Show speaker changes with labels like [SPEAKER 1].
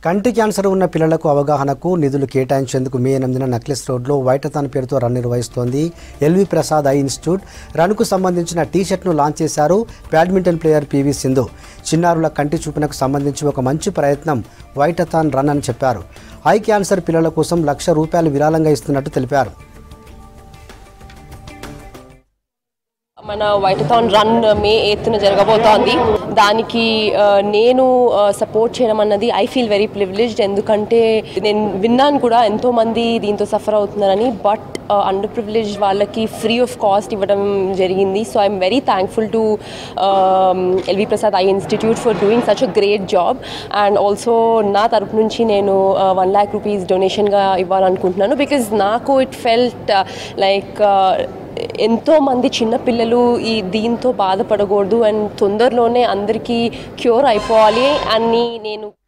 [SPEAKER 1] కంటి క్యాన్సర్ ఉన్న పిల్లలకు అవగాహనకు నిధులు కేటాయించేందుకు మే 8న నక్లెస్ రోడ్లో వైటథాన్ పేరుతో రన్ నిర్వహిస్తోంది ఎల్వి ప్రసాద్ ఐ ఇన్స్టిట్యూట్. రన్కు సంబంధించిన టీషర్ట్ను లాంచ్ చేశారు బ్యాడ్మింటన్ ప్లేయర్ పివి సింధు. చిన్నారుల కంటి చూపునకు సంబంధించి ఒక మంచి ప్రయత్నం వైటథాన్ రన్ అని చెప్పారు. ఐ క్యాన్సర్ పిల్లల కోసం ₹1,00,000 విరాళంగా ఇస్తున్నట్టు తెలిపారు.
[SPEAKER 2] మన వైటథాన్ రన్ మే 8న జరగబోతోంది. దానికి నేను సపోర్ట్ చేయడం అన్నది ఐ ఫీల్ వెరీ ప్రివిలేజ్డ్. ఎందుకంటే నేను విన్నాను కూడా ఎంతోమంది దీంతో సఫర్ అవుతున్నారని. బట్ అండర్ ప్రివిలేజ్ వాళ్ళకి ఫ్రీ ఆఫ్ కాస్ట్ ఇవ్వడం జరిగింది. So I'm very thankful to LV Prasad eye institute for doing such a great job. And also నా తరపు నుంచి నేను ₹1,00,000 డొనేషన్గా ఇవ్వాలనుకుంటున్నాను. బికాజ్ నాకు ఇట్ ఫెల్ట్ లైక్ ఎంతోమంది చిన్నపిల్లలు దీంతో బాధపడకూడదు అండ్ తొందరలోనే అందరికీ క్యూర్ అయిపోవాలి అని నేను